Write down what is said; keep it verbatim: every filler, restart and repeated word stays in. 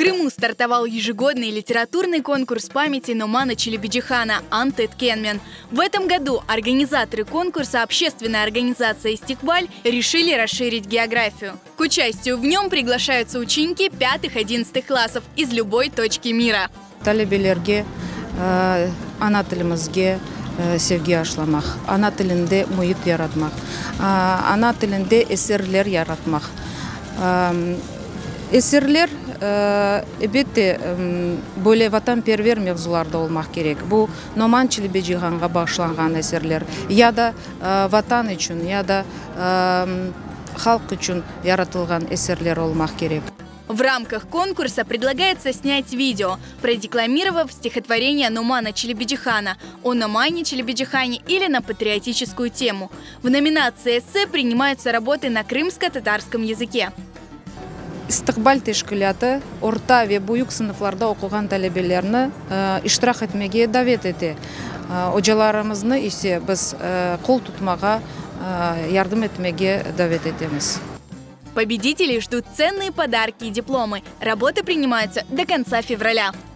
Крыму стартовал ежегодный литературный конкурс памяти Нумана Челебиджихана «Антет Кенмен». В этом году организаторы конкурса общественная организация «Истикбаль» решили расширить географию. К участию в нем приглашаются ученики пятых-одиннадцатых классов из любой точки мира. Талебелерге, ана тілімізге sevgi aşlamak, ana tilinde muhit yaratmak, ana tilinde eserler yaratmak. Eserler elbette böyle vatanperver mevzularda olmak gerek. Bu Numan Челебиджиханға bağışlanған eserler ya da vatan için ya da halk için yaratılған eserler olmak gerek. В рамках конкурса предлагается снять видео, продекламировав стихотворение Нумана Челебиджихана о Нумане Челебиджихане или на патриотическую тему. В номинации эссе принимаются работы на крымско-татарском языке. İstikbal teşkilatı orta ve büyük sınıflarda okuyan talebelerini iştirak etmeye davet etti. Hocalarımızı ise biz kol tutmağa, yardım etmeye davet ettiğimiz. Победителей ждут ценные подарки и дипломы. Работы принимаются до конца февраля.